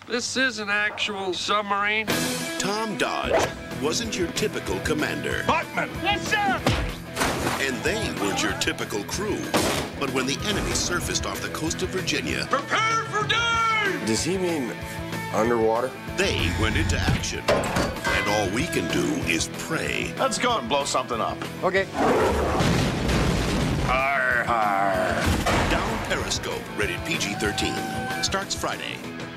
This is an actual submarine. Tom Dodge wasn't your typical commander. Buckman! Yes, sir! And they weren't your typical crew. But when the enemy surfaced off the coast of Virginia... Prepare for dive! Does he mean underwater? They went into action. And all we can do is pray. Let's go and blow something up. Okay. Arr, arr. Down Periscope, rated PG-13. Starts Friday.